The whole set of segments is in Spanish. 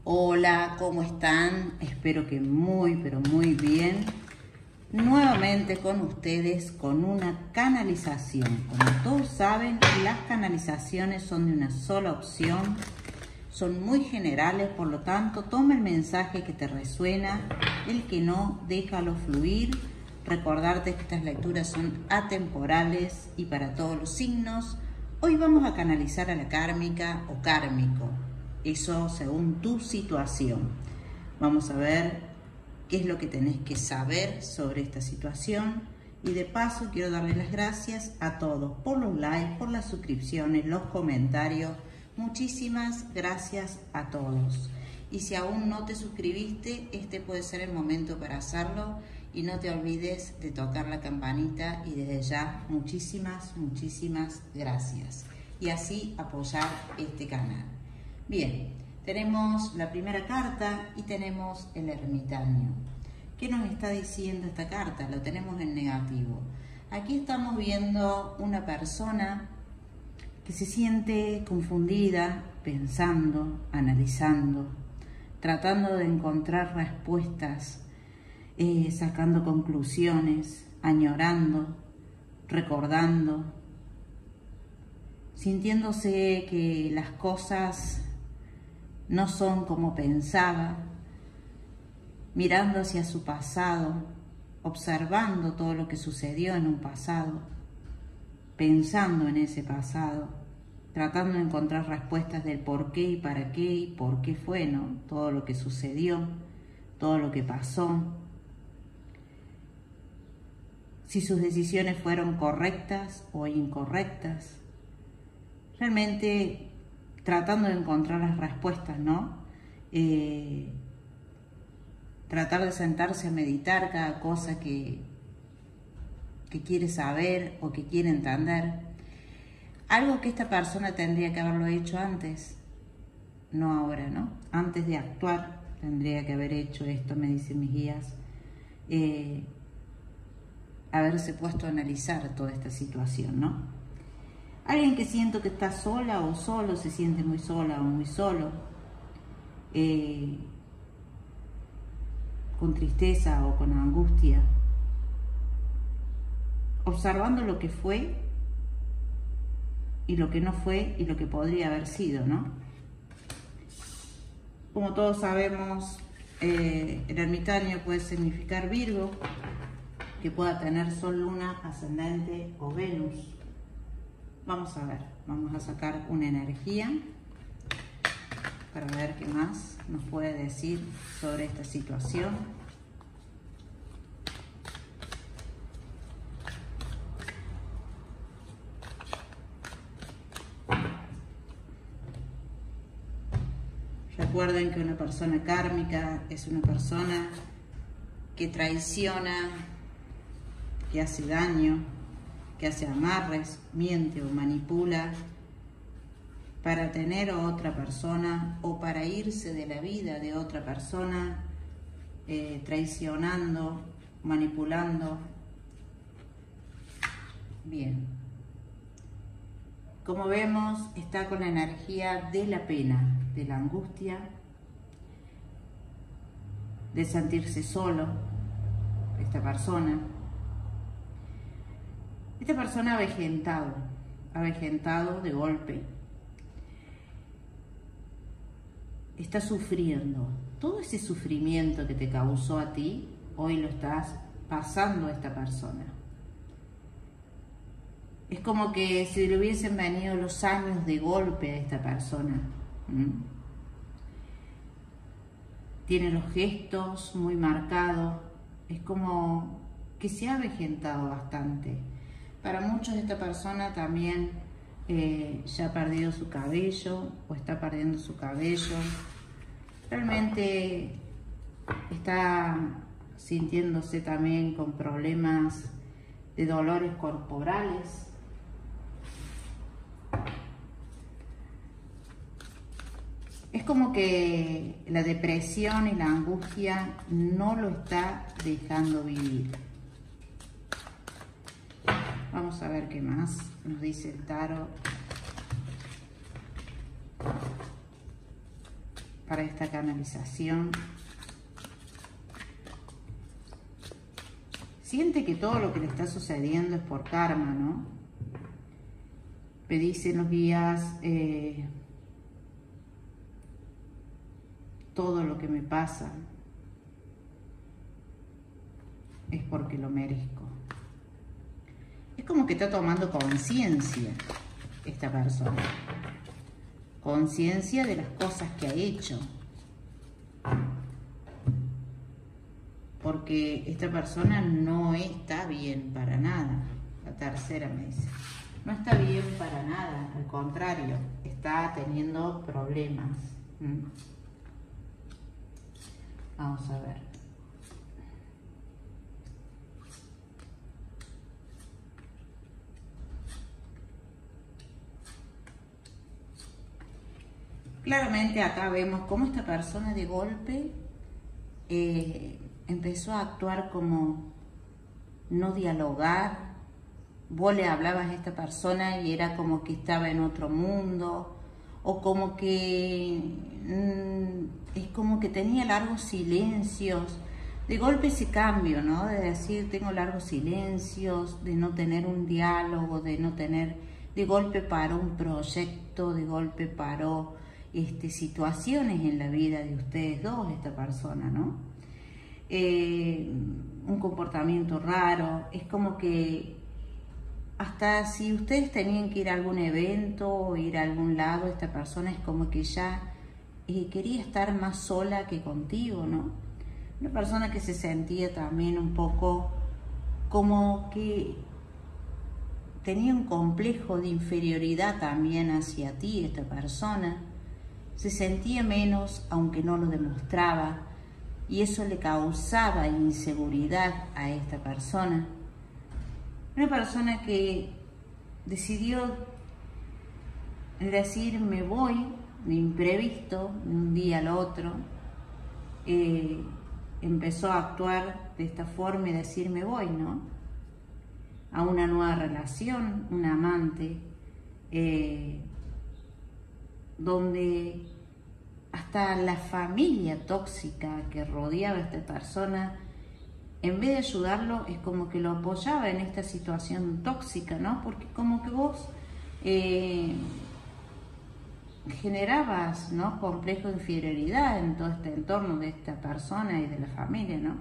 Hola, ¿cómo están? Espero que muy, pero muy bien. Nuevamente con ustedes con una canalización. Como todos saben, las canalizaciones son de una sola opción. Son muy generales, por lo tanto, toma el mensaje que te resuena. El que no, déjalo fluir. Recordarte que estas lecturas son atemporales y para todos los signos. Hoy vamos a canalizar a la kármica o kármico. Eso según tu situación. Vamos a ver qué es lo que tenés que saber sobre esta situación. Y de paso quiero darle las gracias a todos por los likes, por las suscripciones, los comentarios. Muchísimas gracias a todos. Y si aún no te suscribiste, este puede ser el momento para hacerlo. Y no te olvides de tocar la campanita y desde ya muchísimas gracias. Y así apoyar este canal. Bien, tenemos la primera carta y tenemos el ermitaño. ¿Qué nos está diciendo esta carta? Lo tenemos en negativo. Aquí estamos viendo una persona que se siente confundida, pensando, analizando, tratando de encontrar respuestas, sacando conclusiones, añorando, recordando, sintiéndose que las cosas no son como pensaba, mirando hacia su pasado, observando todo lo que sucedió en un pasado, pensando en ese pasado, tratando de encontrar respuestas del por qué y para qué y por qué fue, ¿no? Todo lo que sucedió, todo lo que pasó, si sus decisiones fueron correctas o incorrectas, realmente tratando de encontrar las respuestas, ¿no? Tratar de sentarse a meditar cada cosa que quiere saber o que quiere entender. Algo que esta persona tendría que haberlo hecho antes, no ahora, ¿no? Antes de actuar tendría que haber hecho esto, me dicen mis guías. Haberse puesto a analizar toda esta situación, ¿no? Alguien que siento que está sola o solo, se siente muy sola o muy solo, con tristeza o con angustia, observando lo que fue y lo que no fue y lo que podría haber sido, ¿no? Como todos sabemos, el ermitaño puede significar Virgo, que pueda tener Sol, Luna, Ascendente o Venus. Vamos a ver, vamos a sacar una energía para ver qué más nos puede decir sobre esta situación. Recuerden que una persona kármica es una persona que traiciona, que hace daño, que hace amarres, miente o manipula para tener a otra persona o para irse de la vida de otra persona, traicionando, manipulando. Bien. Como vemos, está con la energía de la pena, de la angustia, de sentirse solo, esta persona. Esta persona ha avejentado de golpe. Está sufriendo. Todo ese sufrimiento que te causó a ti, hoy lo estás pasando a esta persona. Es como que si le hubiesen venido los años de golpe a esta persona. Tiene los gestos muy marcados. Es como que se ha avejentado bastante. Para muchos esta persona también ya ha perdido su cabello o está perdiendo su cabello. Realmente está sintiéndose también con problemas de dolores corporales. Es como que la depresión y la angustia no lo está dejando vivir. Vamos a ver qué más nos dice el tarot. para esta canalización. Siente que todo lo que le está sucediendo es por karma, ¿no? Me dicen los guías, todo lo que me pasa es porque lo merezco. Es como que está tomando conciencia esta persona. Conciencia de las cosas que ha hecho. Porque esta persona no está bien para nada. La tercera me dice. No está bien para nada, al contrario, está teniendo problemas. Vamos a ver. Claramente acá vemos cómo esta persona de golpe empezó a actuar como no dialogar. Vos le hablabas a esta persona y era como que estaba en otro mundo, o como que es como que tenía largos silencios. De golpe ese cambio, ¿no? De decir, tengo largos silencios, de no tener un diálogo, de no tener, de golpe paró un proyecto, de golpe paró situaciones en la vida de ustedes dos, esta persona, ¿no? Un comportamiento raro, es como que hasta si ustedes tenían que ir a algún evento o ir a algún lado, esta persona es como que ya quería estar más sola que contigo, ¿no? Una persona que se sentía también un poco como que tenía un complejo de inferioridad también hacia ti, esta persona. Se sentía menos, aunque no lo demostraba, y eso le causaba inseguridad a esta persona. Una persona que decidió decir me voy de imprevisto, de un día al otro, empezó a actuar de esta forma y decir me voy, ¿no? A una nueva relación, un amante, donde hasta la familia tóxica que rodeaba a esta persona, en vez de ayudarlo, es como que lo apoyaba en esta situación tóxica, ¿no? Porque como que vos generabas, ¿no?, complejo de inferioridad en todo este entorno de esta persona y de la familia, ¿no?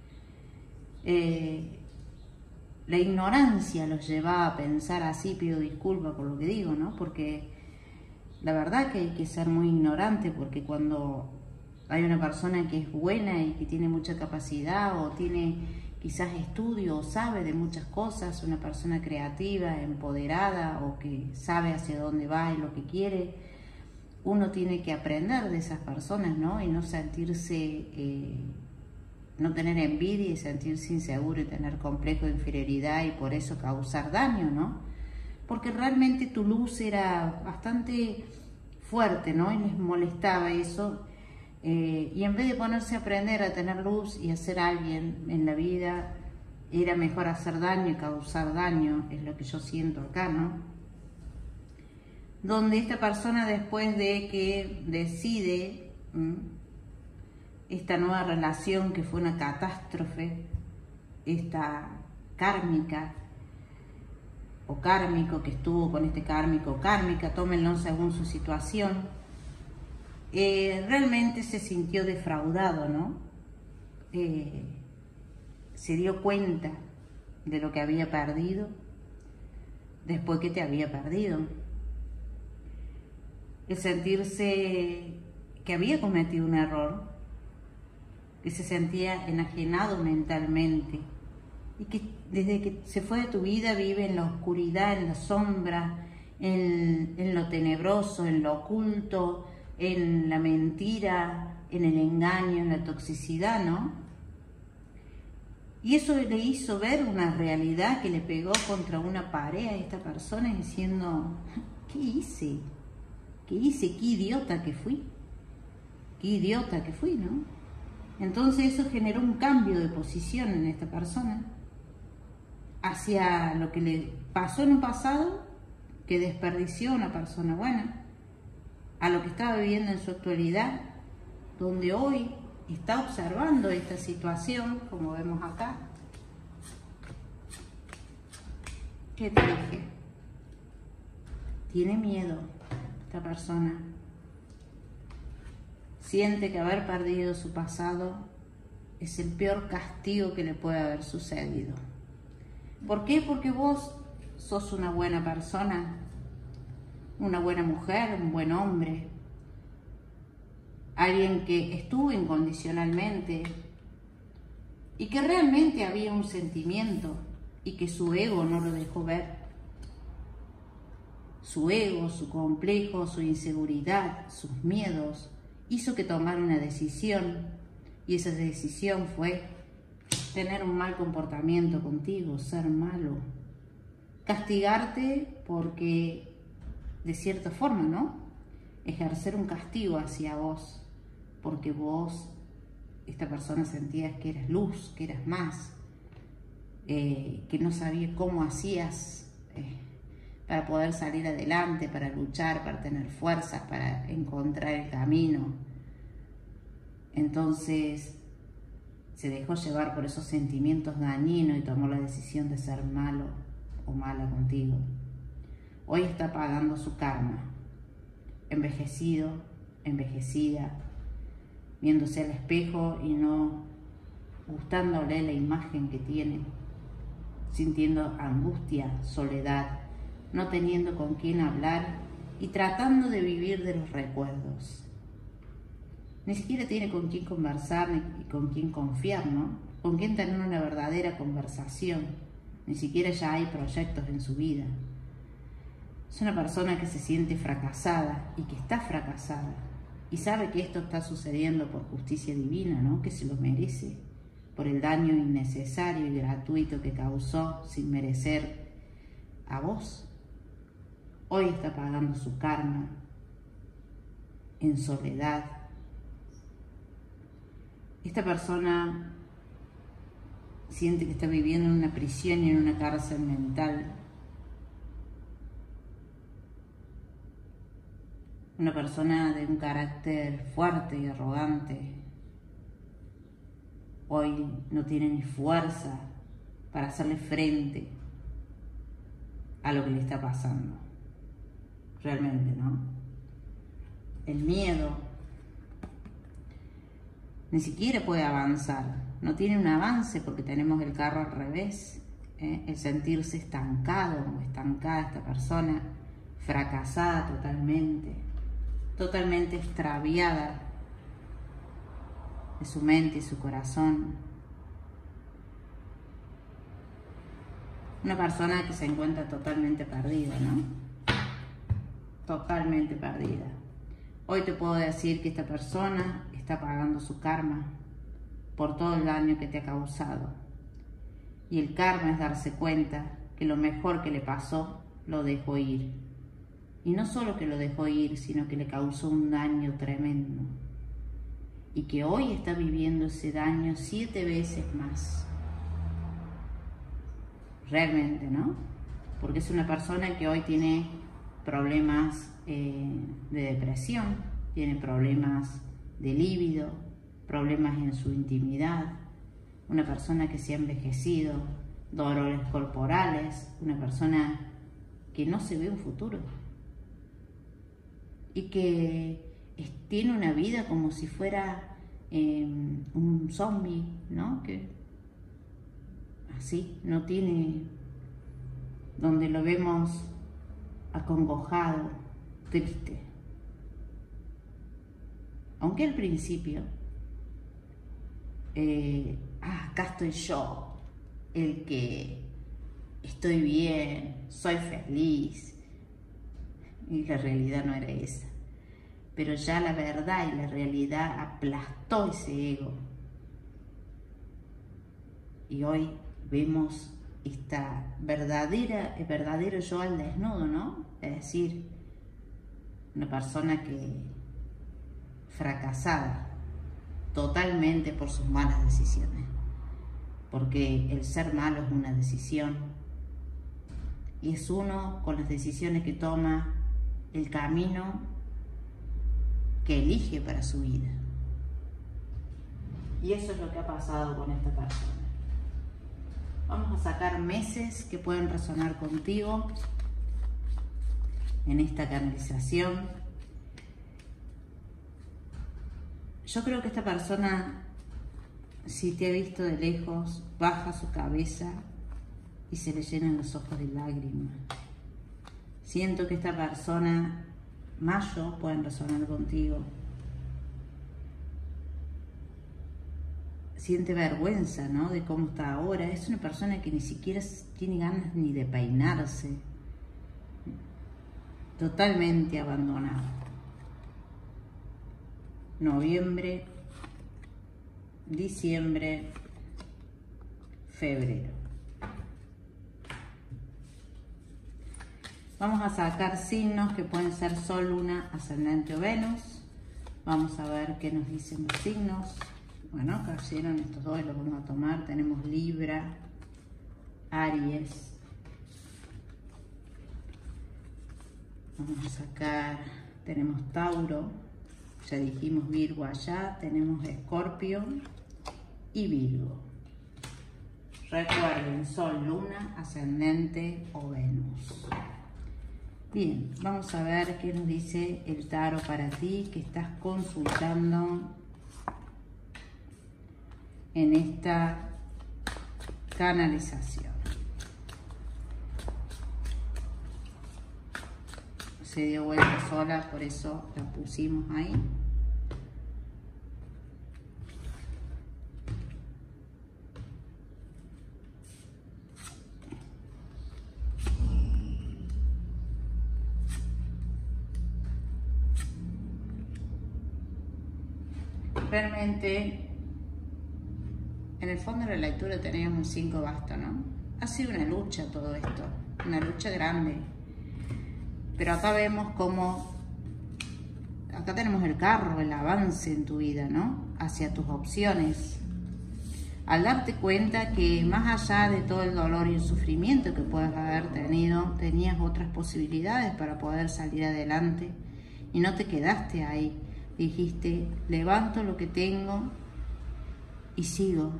La ignorancia los llevaba a pensar así, pido disculpas por lo que digo, ¿no? Porque la verdad que hay que ser muy ignorante, porque cuando hay una persona que es buena y que tiene mucha capacidad o tiene quizás estudio o sabe de muchas cosas, una persona creativa, empoderada o que sabe hacia dónde va y lo que quiere, uno tiene que aprender de esas personas, ¿no? Y no sentirse, no tener envidia y sentirse inseguro y tener complejo de inferioridad y por eso causar daño, ¿no? Porque realmente tu luz era bastante fuerte, ¿no? Y les molestaba eso. Y en vez de ponerse a aprender a tener luz y a ser alguien en la vida, era mejor hacer daño y causar daño, es lo que yo siento acá, ¿no? Donde esta persona, después de que decide esta nueva relación que fue una catástrofe, esta kármica, o kármico que estuvo con este kármico o kármica, tómenlo según su situación, realmente se sintió defraudado, ¿no? Se dio cuenta de lo que había perdido después que te había perdido. El sentirse que había cometido un error, que se sentía enajenado mentalmente, y que desde que se fue de tu vida vive en la oscuridad, en la sombra, en lo tenebroso, en lo oculto, en la mentira, en el engaño, en la toxicidad, ¿no? Y eso le hizo ver una realidad que le pegó contra una pared a esta persona diciendo, ¿qué hice? ¿Qué hice? ¿Qué idiota que fui? ¿Qué idiota que fui, no? Entonces eso generó un cambio de posición en esta persona hacia lo que le pasó en un pasado, que desperdició una persona buena, a lo que estaba viviendo en su actualidad, donde hoy está observando esta situación, como vemos acá. ¿Qué te dije? Tiene miedo esta persona. Siente que haber perdido su pasado es el peor castigo que le puede haber sucedido. ¿Por qué? Porque vos sos una buena persona, una buena mujer, un buen hombre, alguien que estuvo incondicionalmente y que realmente había un sentimiento y que su ego no lo dejó ver. Su ego, su complejo, su inseguridad, sus miedos, hizo que tomara una decisión, y esa decisión fue tener un mal comportamiento contigo, ser malo, castigarte porque, de cierta forma, ¿no? Ejercer un castigo hacia vos, porque vos, esta persona, sentías que eras luz, que eras más, que no sabía cómo hacías para poder salir adelante, para luchar, para tener fuerzas, para encontrar el camino. Entonces se dejó llevar por esos sentimientos dañinos y tomó la decisión de ser malo o mala contigo. Hoy está pagando su karma, envejecido, envejecida, viéndose al espejo y no gustándole la imagen que tiene, sintiendo angustia, soledad, no teniendo con quién hablar y tratando de vivir de los recuerdos. Ni siquiera tiene con quién conversar ni con quién confiar, ¿no? Con quién tener una verdadera conversación. Ni siquiera ya hay proyectos en su vida. Es una persona que se siente fracasada y que está fracasada y sabe que esto está sucediendo por justicia divina, ¿no? Que se lo merece, por el daño innecesario y gratuito que causó sin merecer a vos. Hoy está pagando su karma en soledad. Esta persona siente que está viviendo en una prisión y en una cárcel mental. Una persona de un carácter fuerte y arrogante. Hoy no tiene ni fuerza para hacerle frente a lo que le está pasando. Realmente, ¿no? El miedo ni siquiera puede avanzar. No tiene un avance porque tenemos el carro al revés. El sentirse estancado o estancada esta persona, fracasada totalmente extraviada de su mente y su corazón. Una persona que se encuentra totalmente perdida, ¿no? Totalmente perdida. Hoy te puedo decir que esta persona está pagando su karma por todo el daño que te ha causado. Y el karma es darse cuenta que lo mejor que le pasó lo dejó ir. Y no solo que lo dejó ir, sino que le causó un daño tremendo. Y que hoy está viviendo ese daño 7 veces más. Realmente, ¿no? Porque es una persona que hoy tiene problemas de depresión, tiene problemas de líbido, problemas en su intimidad, una persona que se ha envejecido, dolores corporales, una persona que no se ve un futuro y que tiene una vida como si fuera un zombie, ¿no? Que así, no tiene, donde lo vemos acongojado, triste. Aunque al principio, acá estoy yo, el que estoy bien, soy feliz, y la realidad no era esa. Pero ya la verdad y la realidad aplastó ese ego. Y hoy vemos esta el verdadero yo al desnudo, ¿no? Es decir, una persona que fracasada totalmente por sus malas decisiones, porque el ser malo es una decisión y es uno con las decisiones que toma, el camino que elige para su vida. Y eso es lo que ha pasado con esta persona. Vamos a sacar meses que pueden resonar contigo en esta canalización. Yo creo que esta persona, si te ha visto de lejos, baja su cabeza y se le llenan los ojos de lágrimas. Siento que esta persona, mayo, pueden resonar contigo. Siente vergüenza, ¿no?, de cómo está ahora. Es una persona que ni siquiera tiene ganas ni de peinarse. Totalmente abandonado. Noviembre, diciembre, febrero. Vamos a sacar signos que pueden ser Sol, Luna, Ascendente o Venus. Vamos a ver qué nos dicen los signos. Bueno, cayeron estos dos y los vamos a tomar. Tenemos Libra, Aries. Vamos a sacar, tenemos Tauro, ya dijimos Virgo allá, tenemos Escorpio y Virgo. Recuerden, Sol, Luna, Ascendente o Venus. Bien, vamos a ver qué nos dice el tarot para ti que estás consultando en esta canalización. Se dio vuelta sola, por eso la pusimos ahí. Realmente, en el fondo de la lectura teníamos un 5 de bastos, ¿no? Ha sido una lucha todo esto, una lucha grande. Pero acá vemos cómo, acá tenemos el carro, el avance en tu vida, ¿no? Hacia tus opciones. Al darte cuenta que más allá de todo el dolor y el sufrimiento que puedes haber tenido, tenías otras posibilidades para poder salir adelante y no te quedaste ahí. Dijiste, levanto lo que tengo y sigo.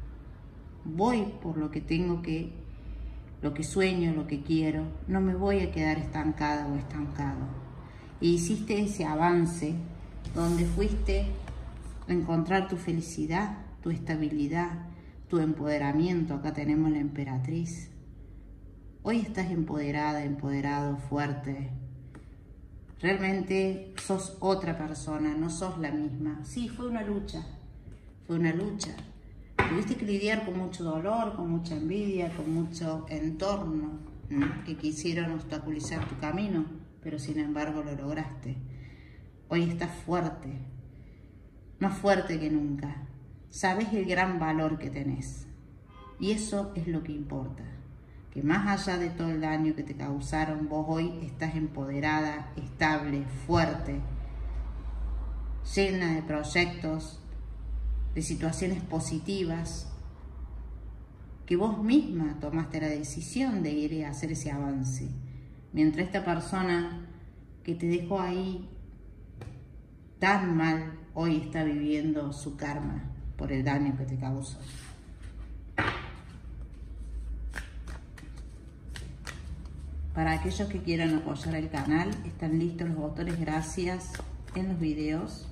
Voy por lo que tengo que, lo que sueño, lo que quiero. No me voy a quedar estancada o estancado. Y hiciste ese avance donde fuiste a encontrar tu felicidad, tu estabilidad, tu empoderamiento. Acá tenemos la emperatriz. Hoy estás empoderada, empoderado, fuerte. Realmente sos otra persona, no sos la misma. Sí, fue una lucha, fue una lucha. Tuviste que lidiar con mucho dolor, con mucha envidia, con mucho entorno que quisieron obstaculizar tu camino, pero sin embargo lo lograste. Hoy estás fuerte, más fuerte que nunca. Sabes el gran valor que tenés y eso es lo que importa. Que más allá de todo el daño que te causaron, vos hoy estás empoderada, estable, fuerte, llena de proyectos, de situaciones positivas, que vos misma tomaste la decisión de ir a hacer ese avance. Mientras esta persona que te dejó ahí tan mal, hoy está viviendo su karma por el daño que te causó. Para aquellos que quieran apoyar el canal, están listos los botones gracias en los videos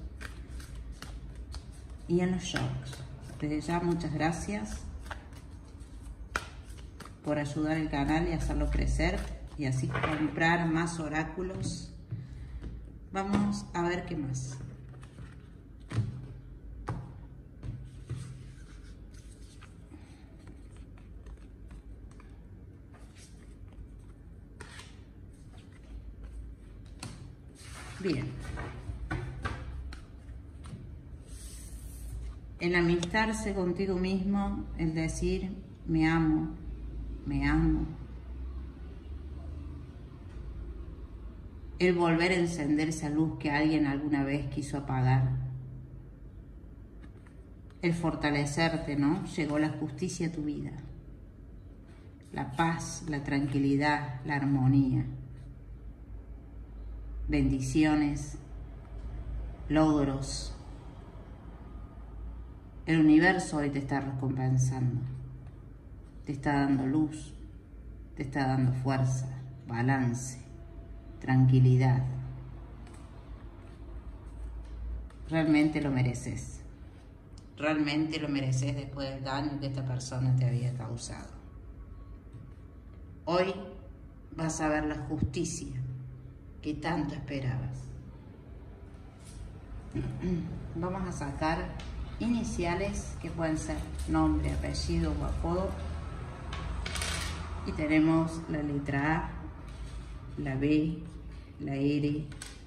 y en los shorts. Desde ya muchas gracias por ayudar al canal y hacerlo crecer y así comprar más oráculos. Vamos a ver qué más. Bien. El amistarse contigo mismo, el decir me amo, me amo. El volver a encender esa luz que alguien alguna vez quiso apagar. El fortalecerte, ¿no? Llegó la justicia a tu vida. La paz, la tranquilidad, la armonía. Bendiciones, logros. El universo hoy te está recompensando, te está dando luz, te está dando fuerza, balance, tranquilidad. Realmente lo mereces. Realmente lo mereces después del daño que esta persona te había causado. Hoy vas a ver la justicia que tanto esperabas. Vamos a sacar iniciales que pueden ser nombre, apellido o apodo. Y tenemos la letra A, la B, la R,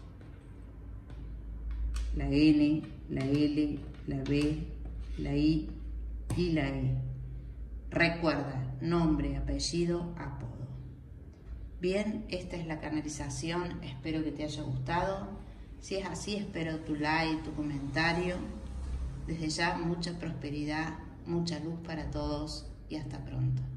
la N, la L, la B, la I y la E. Recuerda, nombre, apellido, apodo. Bien, esta es la canalización, espero que te haya gustado. Si es así, espero tu like, tu comentario. Desde ya, mucha prosperidad, mucha luz para todos y hasta pronto.